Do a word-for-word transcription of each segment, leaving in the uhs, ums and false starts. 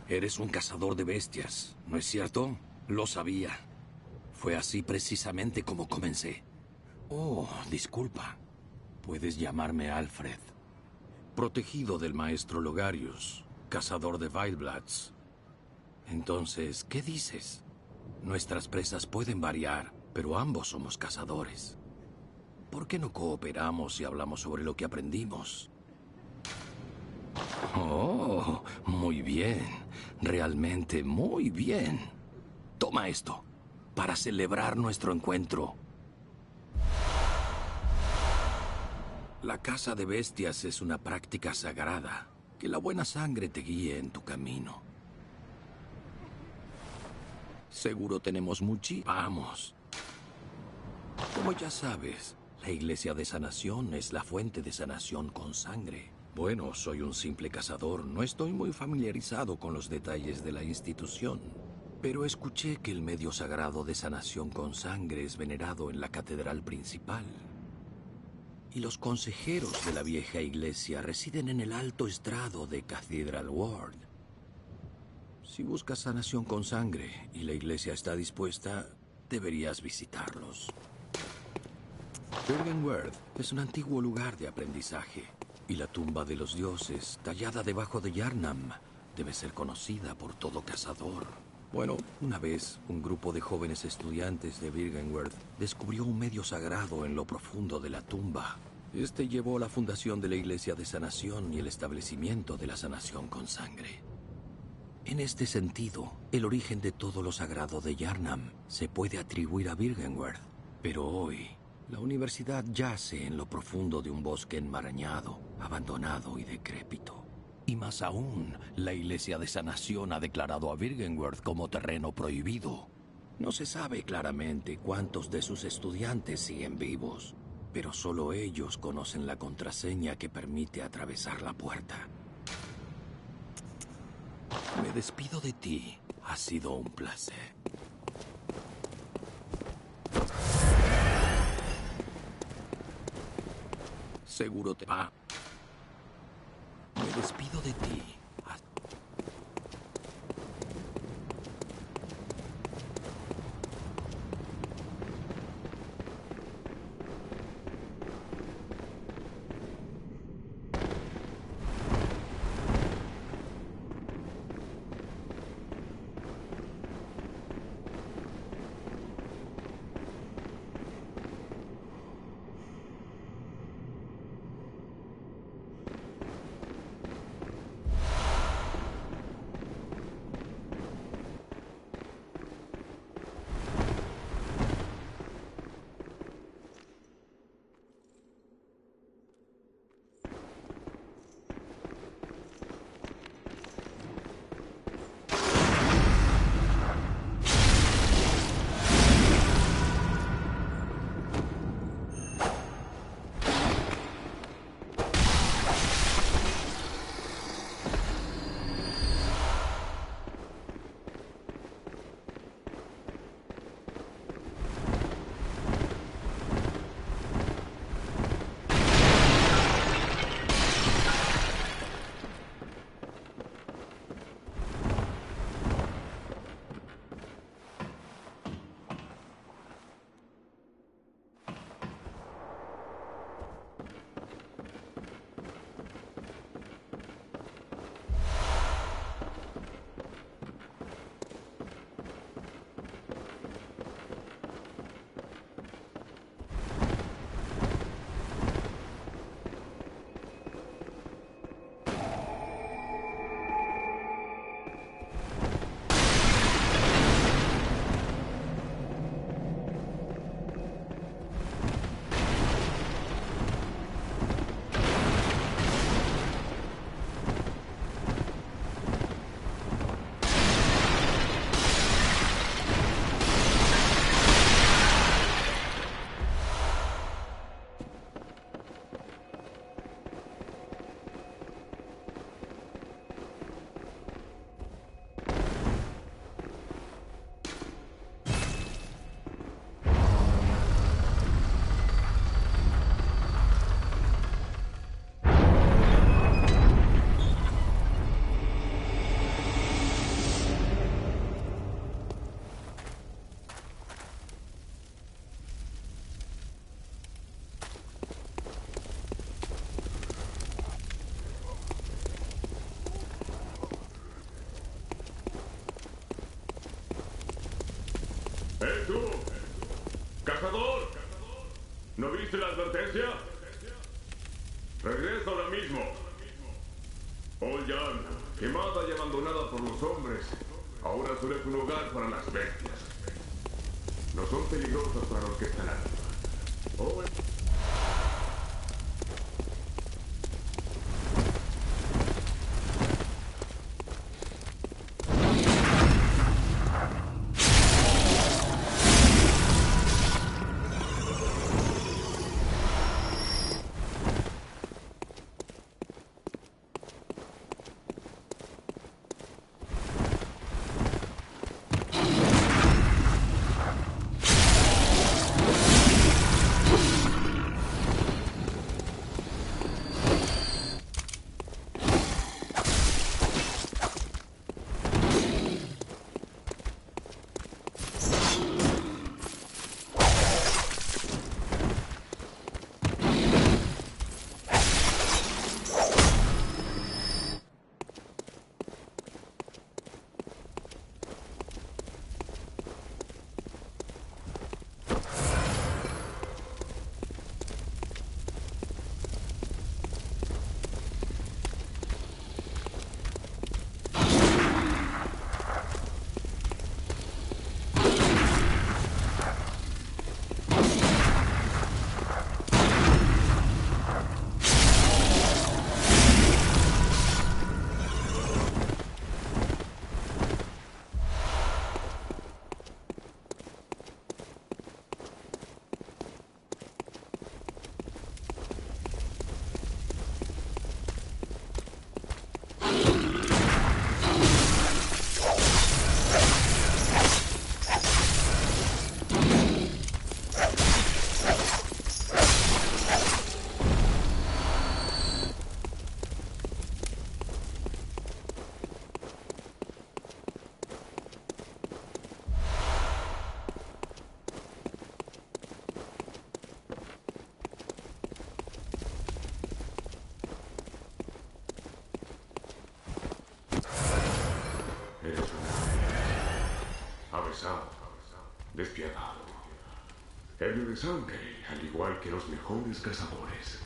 Eres un cazador de bestias, ¿no es cierto? Lo sabía. Fue así precisamente como comencé. Oh, disculpa. Puedes llamarme Alfred. Protegido del maestro Logarius, cazador de Wildbloods. Entonces, ¿qué dices? Nuestras presas pueden variar, pero ambos somos cazadores. ¿Por qué no cooperamos y hablamos sobre lo que aprendimos? Oh, muy bien. Realmente muy bien. Toma esto, para celebrar nuestro encuentro. La caza de bestias es una práctica sagrada. Que la buena sangre te guíe en tu camino. Seguro tenemos muchi... Vamos. Como ya sabes, la Iglesia de Sanación es la fuente de sanación con sangre. Bueno, soy un simple cazador, no estoy muy familiarizado con los detalles de la institución. Pero escuché que el medio sagrado de sanación con sangre es venerado en la catedral principal. Y los consejeros de la vieja iglesia residen en el alto estrado de Cathedral Ward. Si buscas sanación con sangre y la iglesia está dispuesta, deberías visitarlos. Byrgenwerth es un antiguo lugar de aprendizaje. Y la tumba de los dioses, tallada debajo de Yharnam, debe ser conocida por todo cazador. Bueno, una vez, un grupo de jóvenes estudiantes de Byrgenwerth descubrió un medio sagrado en lo profundo de la tumba. Este llevó a la fundación de la Iglesia de Sanación y el establecimiento de la sanación con sangre. En este sentido, el origen de todo lo sagrado de Yharnam se puede atribuir a Byrgenwerth. Pero hoy, la universidad yace en lo profundo de un bosque enmarañado, abandonado y decrépito. Y más aún, la Iglesia de Sanación ha declarado a Byrgenwerth como terreno prohibido. No se sabe claramente cuántos de sus estudiantes siguen vivos, pero solo ellos conocen la contraseña que permite atravesar la puerta. Me despido de ti. Ha sido un placer. Seguro te va. Me despido de ti. oíste la advertencia? Regresa ahora mismo. Ollan, quemada y abandonada por los hombres, ahora solo es un hogar para las bestias. No son peligrosas para los que están arriba. Oh, eres un avesado, despiadado, ebrio de sangre, al igual que los mejores cazadores.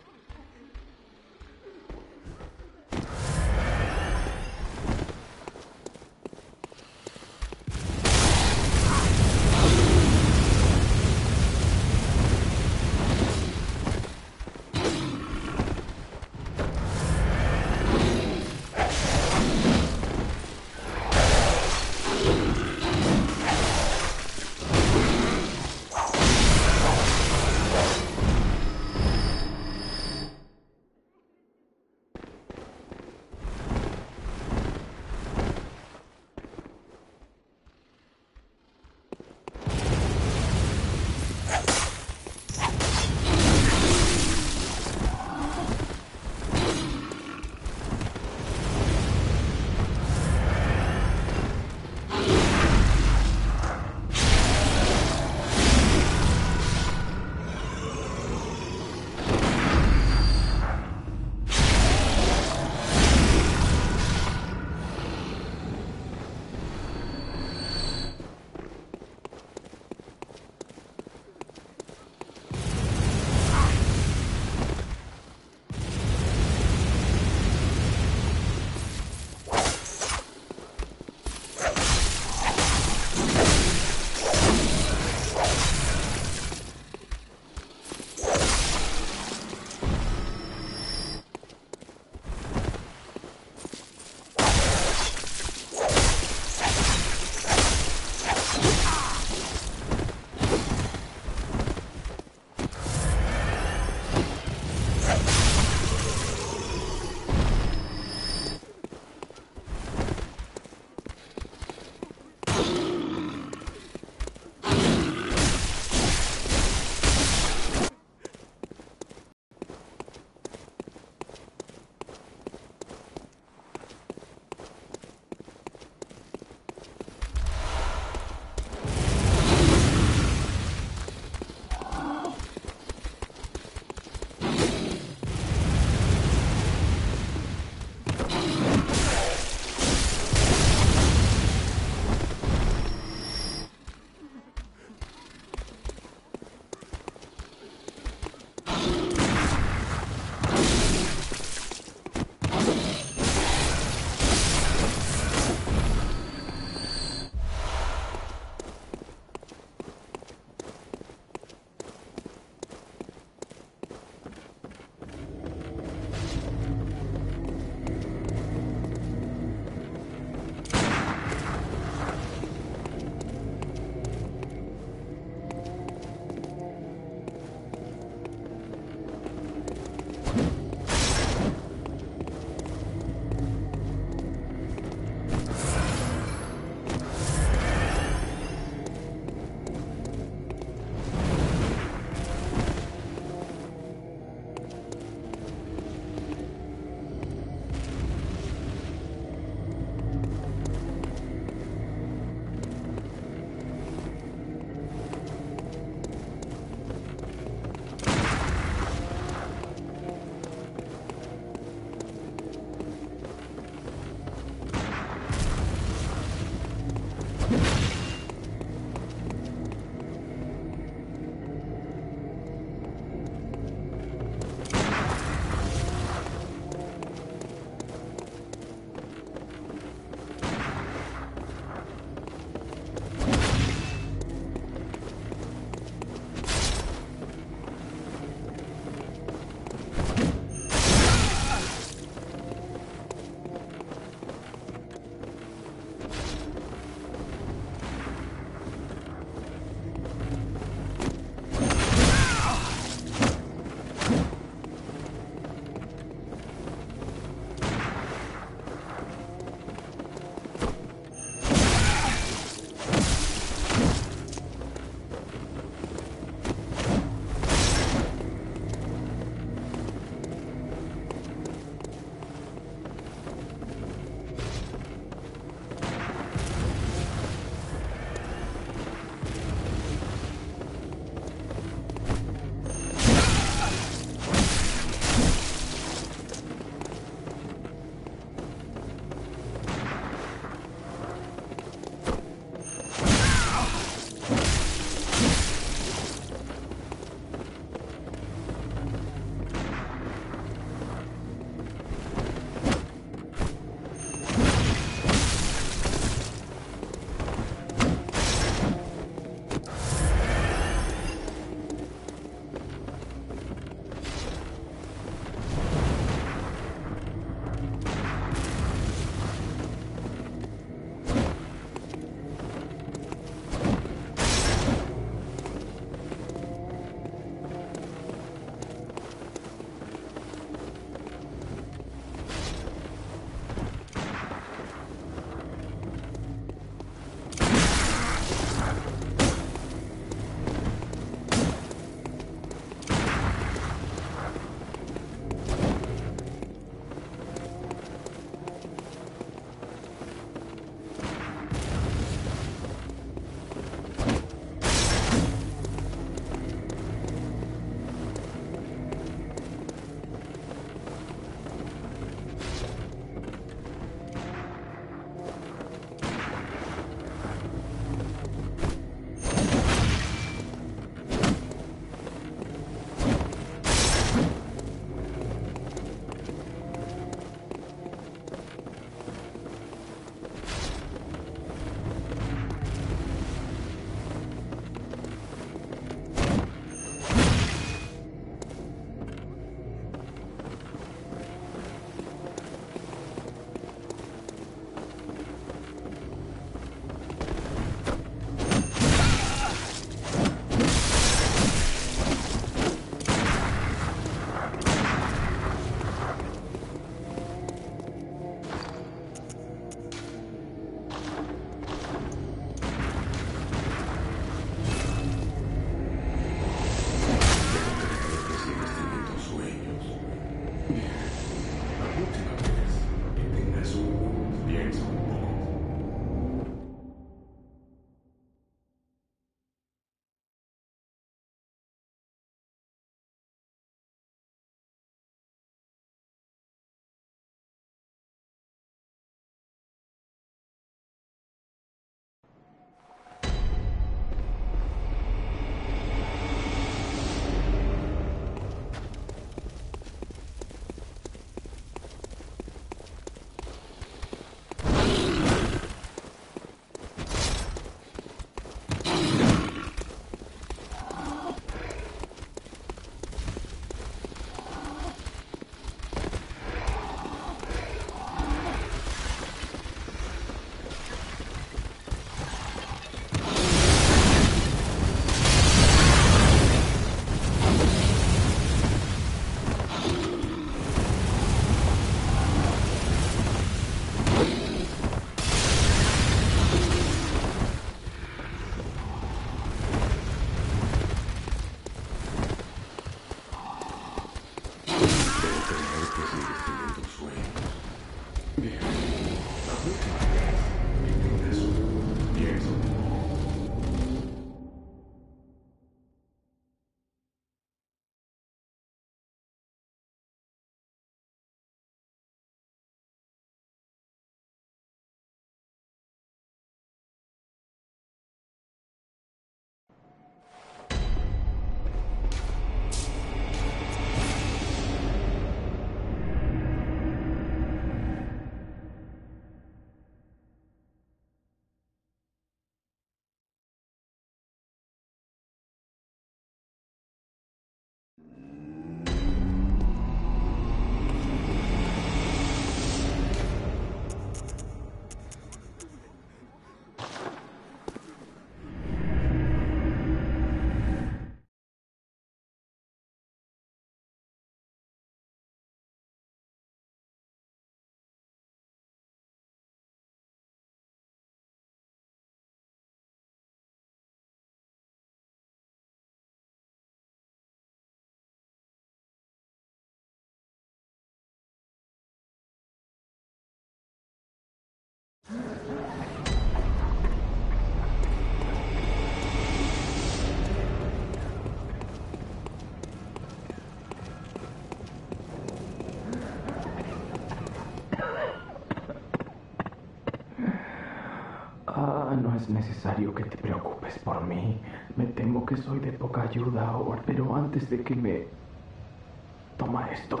necesario que te preocupes por mí. Me temo que soy de poca ayuda ahora, pero antes de que me... Toma esto.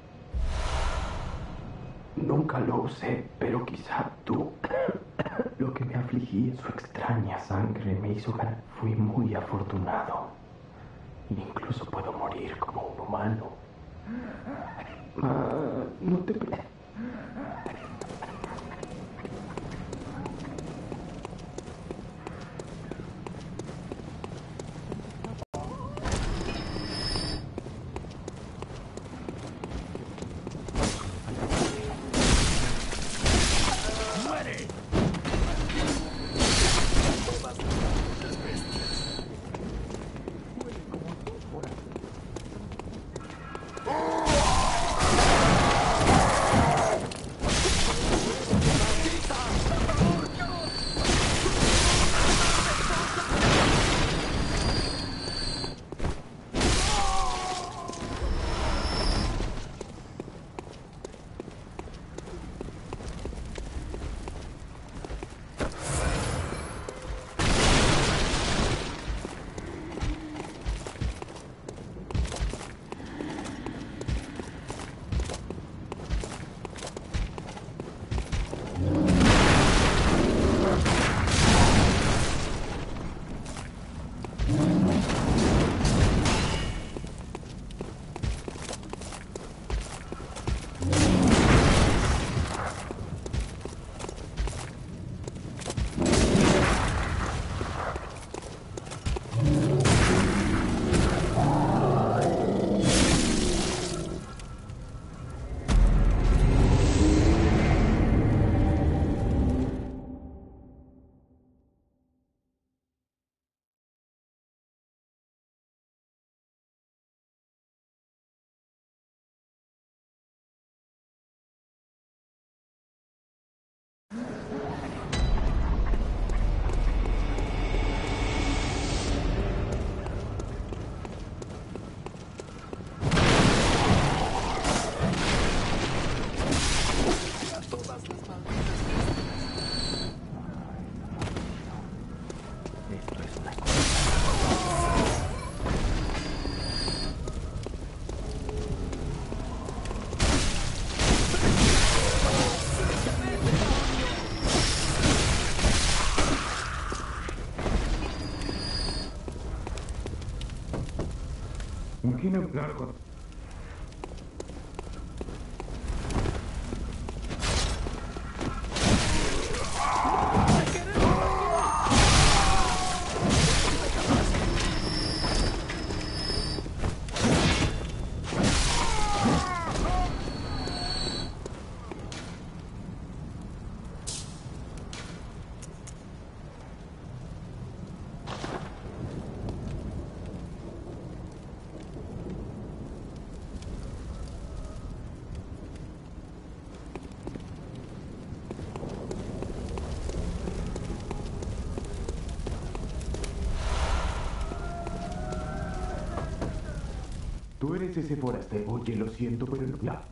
Nunca lo usé, pero quizá tú... Lo que me afligía, su extraña sangre me hizo ganar. Fui muy afortunado. Incluso puedo morir como un humano. Ah, no te preocupes. ممكن نركض. Tú eres ese forastero. Oye, lo siento, pero no... Ya.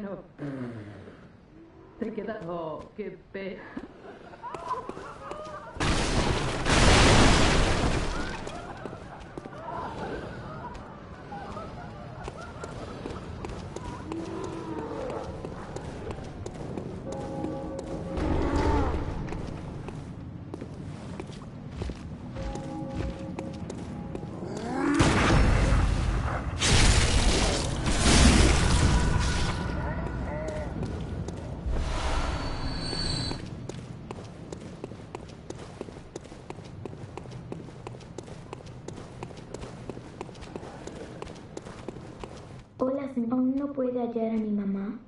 Bueno, te queda... Oh, qué pena. Hola, señor. ¿Aún no puede hallar a mi mamá?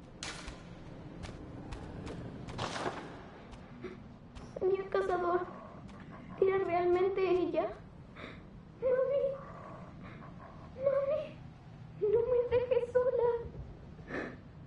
Señor cazador, ¿era realmente ella? Mami, mami, no me dejes sola.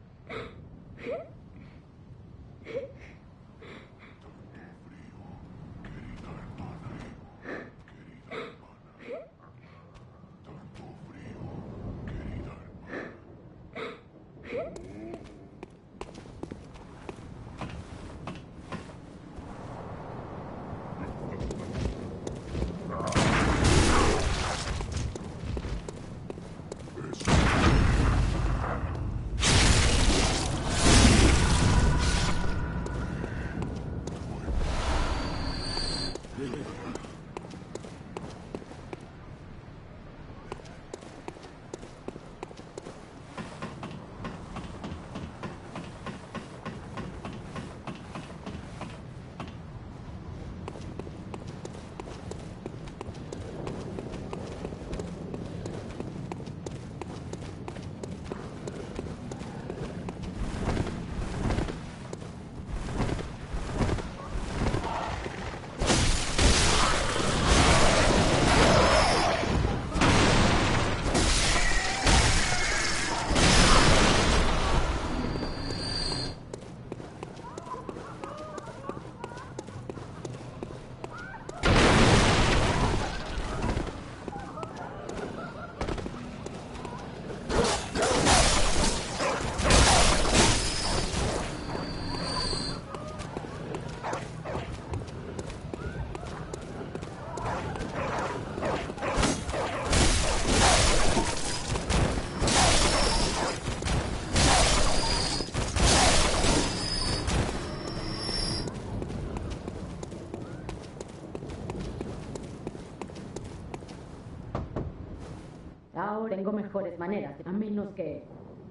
Ahora tengo mejores maneras, a menos que...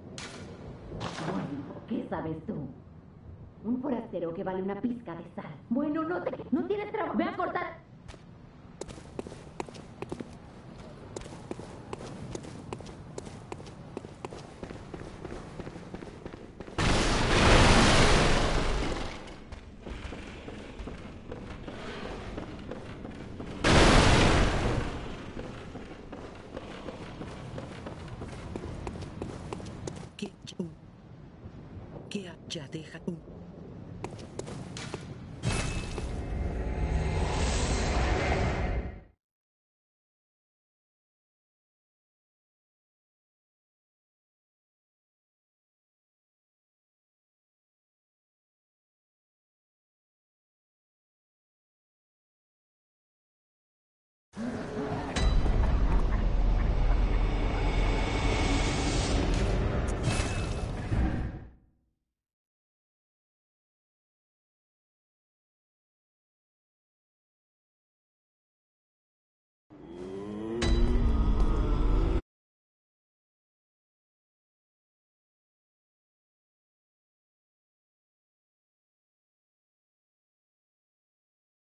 Bueno, ¿qué sabes tú? Un forastero que vale una pizca de sal. Bueno, no te... no tienes trabajo. ¡Ve a cortar! Que ya deja